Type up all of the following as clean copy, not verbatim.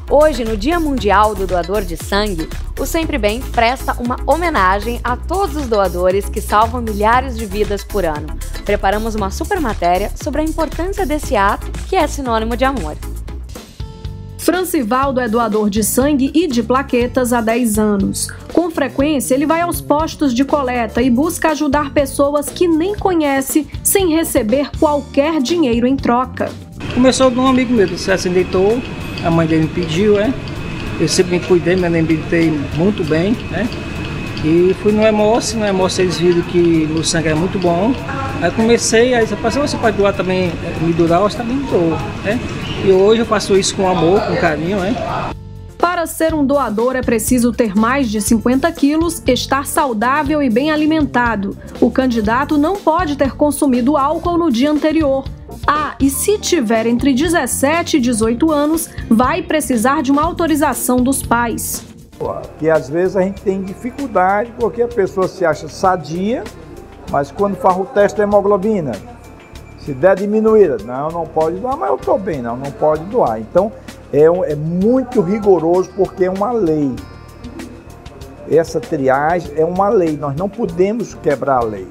Hoje, no Dia Mundial do Doador de Sangue, o Sempre Bem presta uma homenagem a todos os doadores que salvam milhares de vidas por ano. Preparamos uma super matéria sobre a importância desse ato, que é sinônimo de amor. Francivaldo é doador de sangue e de plaquetas há 10 anos. Com frequência, ele vai aos postos de coleta e busca ajudar pessoas que nem conhece sem receber qualquer dinheiro em troca. Começou de um amigo meu, se acidentou, a mãe dele me pediu, eu sempre me cuidei, me alimentei muito bem, e fui no Hemócio eles viram que meu sangue é muito bom. Aí comecei, aí você pode doar também, me doar, eu também dou, E hoje eu faço isso com amor, com carinho, Para ser um doador é preciso ter mais de 50 quilos, estar saudável e bem alimentado. O candidato não pode ter consumido álcool no dia anterior. E se tiver entre 17 e 18 anos, vai precisar de uma autorização dos pais. Que às vezes a gente tem dificuldade porque a pessoa se acha sadia, mas quando faz o teste da hemoglobina, se der diminuída, não pode doar, mas eu estou bem, não pode doar. Então é muito rigoroso porque é uma lei. Essa triagem é uma lei, nós não podemos quebrar a lei.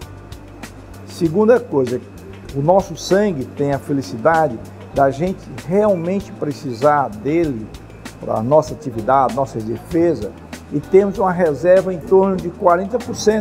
Segunda coisa, o nosso sangue tem a felicidade da gente realmente precisar dele para a nossa atividade, nossa defesa, e temos uma reserva em torno de 40%.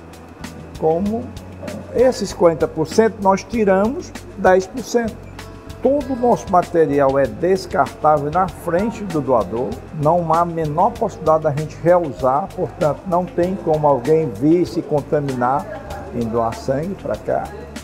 Como esses 40% nós tiramos 10%. Todo o nosso material é descartável na frente do doador, não há a menor possibilidade da gente reusar, portanto não tem como alguém vir se contaminar em doar sangue para cá.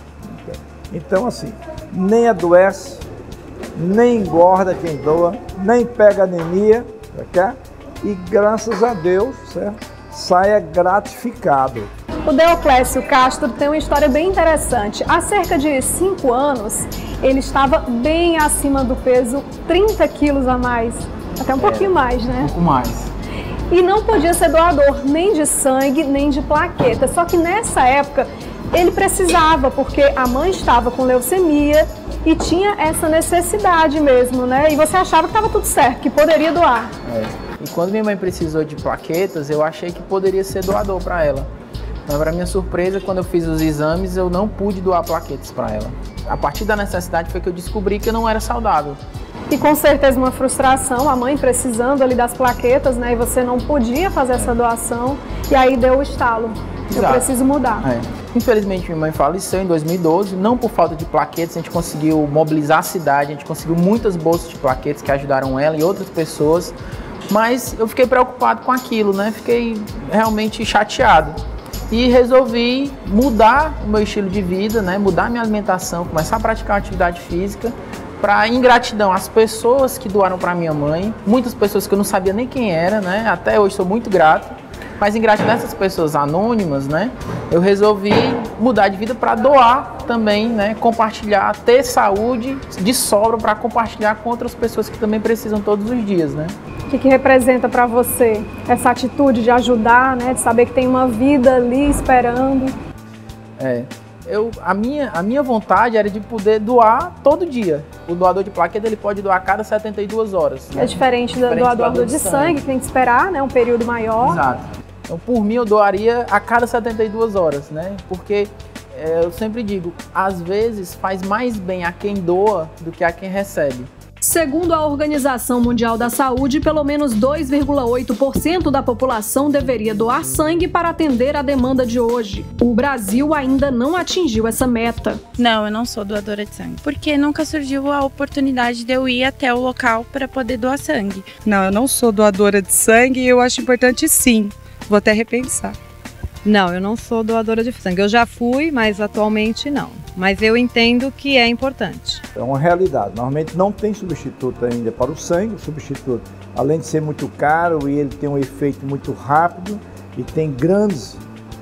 Então assim, nem adoece, nem engorda quem doa, nem pega anemia para cá e graças a Deus, certo? Saia gratificado. O Deoclésio Castro tem uma história bem interessante. Há cerca de 5 anos, ele estava bem acima do peso, 30 quilos a mais, até um pouquinho mais, né? Um pouco mais. E não podia ser doador nem de sangue, nem de plaqueta. Só que nessa época, ele precisava, porque a mãe estava com leucemia e tinha essa necessidade mesmo, né? E você achava que estava tudo certo, que poderia doar. E quando minha mãe precisou de plaquetas, eu achei que poderia ser doador para ela. Mas, para minha surpresa, quando eu fiz os exames, eu não pude doar plaquetas para ela. A partir da necessidade foi que eu descobri que eu não era saudável. E com certeza uma frustração, a mãe precisando ali das plaquetas, né? E você não podia fazer essa doação, e aí deu o estalo. Exato. Eu preciso mudar. Infelizmente, minha mãe faleceu em 2012, não por falta de plaquetas, a gente conseguiu mobilizar a cidade, a gente conseguiu muitas bolsas de plaquetas que ajudaram ela e outras pessoas, mas eu fiquei preocupado com aquilo, né? Fiquei realmente chateado. E resolvi mudar o meu estilo de vida, né? Mudar minha alimentação, começar a praticar atividade física, para ingratidão às pessoas que doaram para minha mãe, muitas pessoas que eu não sabia nem quem era, né? Até hoje sou muito grato. Mas em gratidão a essas pessoas anônimas, né, eu resolvi mudar de vida para doar também, né, compartilhar, ter saúde de sobra para compartilhar com outras pessoas que também precisam todos os dias, né. O que representa para você essa atitude de ajudar, né, de saber que tem uma vida ali esperando? A minha vontade era de poder doar todo dia. O doador de plaqueta ele pode doar a cada 72 horas. Né? É diferente do doador de sangue, que tem que esperar, né, um período maior. Exato. Então, por mim, eu doaria a cada 72 horas, né? Porque eu sempre digo, às vezes faz mais bem a quem doa do que a quem recebe. Segundo a Organização Mundial da Saúde, pelo menos 2,8% da população deveria doar sangue para atender a demanda de hoje. O Brasil ainda não atingiu essa meta. Não, eu não sou doadora de sangue, porque nunca surgiu a oportunidade de eu ir até o local para poder doar sangue. Não, eu não sou doadora de sangue e eu acho importante sim. Vou até repensar. Não, eu não sou doadora de sangue. Eu já fui, mas atualmente não. Mas eu entendo que é importante. É uma realidade. Normalmente não tem substituto ainda para o sangue. O substituto, além de ser muito caro, e ele tem um efeito muito rápido e tem grandes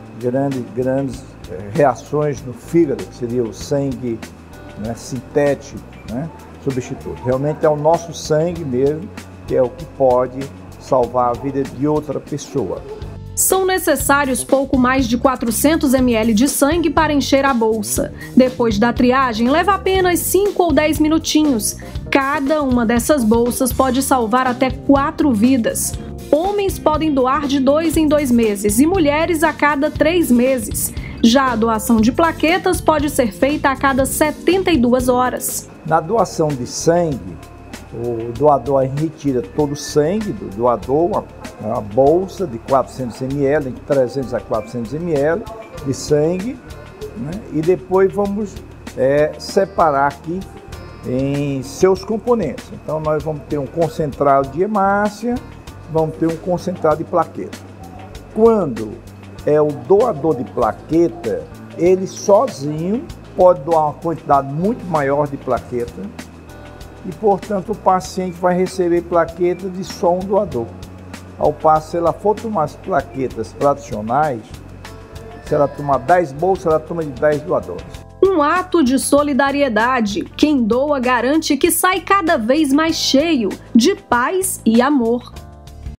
reações no fígado, que seria o sangue, né, sintético, né, substituto. Realmente é o nosso sangue mesmo, que é o que pode salvar a vida de outra pessoa. São necessários pouco mais de 400 ml de sangue para encher a bolsa. Depois da triagem, leva apenas 5 ou 10 minutinhos. Cada uma dessas bolsas pode salvar até 4 vidas. Homens podem doar de 2 em 2 meses e mulheres a cada 3 meses. Já a doação de plaquetas pode ser feita a cada 72 horas. Na doação de sangue, o doador retira todo o sangue do doador, uma bolsa de 400 ml, entre 300 a 400 ml de sangue, né? E depois vamos separar aqui em seus componentes. Então nós vamos ter um concentrado de hemácia, vamos ter um concentrado de plaqueta. Quando é o doador de plaqueta, ele sozinho pode doar uma quantidade muito maior de plaqueta e, portanto, o paciente vai receber plaqueta de só um doador. Ao passo, se ela for tomar as plaquetas tradicionais, se ela tomar 10 bolsas, ela toma de 10 doadores. Um ato de solidariedade. Quem doa garante que sai cada vez mais cheio de paz e amor.